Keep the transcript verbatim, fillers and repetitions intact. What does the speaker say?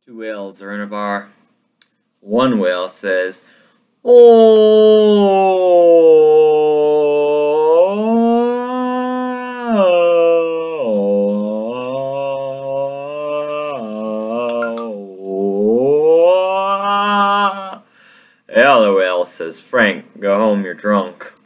Two whales are in a bar. One whale says, "Oh." The other whale says, "Frank, go home, you're drunk."